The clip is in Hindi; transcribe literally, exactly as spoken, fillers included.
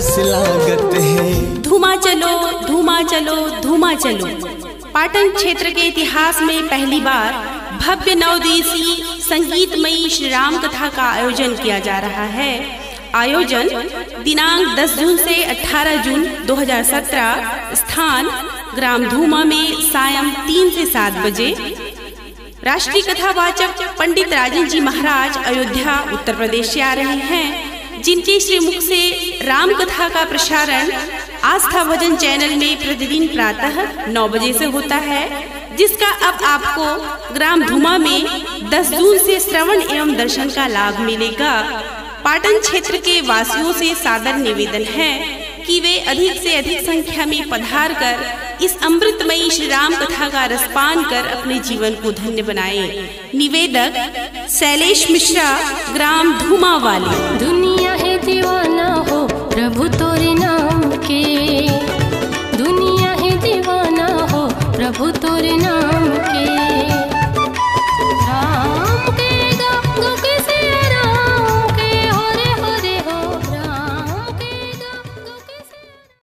आस लागत है। धूमा चलो धूमा चलो धूमा चलो। पाटन क्षेत्र के इतिहास में पहली बार भव्य नौ दिवसीय संगीतमयी श्री राम कथा का आयोजन किया जा रहा है। आयोजन दिनांक दस जून से अठारह जून दो हज़ार सत्रह, स्थान ग्राम धूमा में सायं तीन से सात बजे। राष्ट्रीय कथावाचक पंडित राजन जी महाराज अयोध्या उत्तर प्रदेश से आ रहे हैं, जिनके श्रीमुख से राम कथा का प्रसारण आस्था भजन चैनल में प्रतिदिन प्रातः नौ बजे से होता है, जिसका अब आपको ग्राम धूमा में दस जून से श्रवण एवं दर्शन का लाभ मिलेगा। पाटन क्षेत्र के वासियों से सादर निवेदन है कि वे अधिक से अधिक संख्या में पधार कर इस अमृतमयी श्री राम कथा का रसपान कर अपने जीवन को धन्य बनाएं। निवेदक शैलेश मिश्रा, ग्राम धूमा वाली। दुनिया है दीवाना हो प्रभु तोरे नाम के, दुनिया है दीवाना हो प्रभु तोरे नाम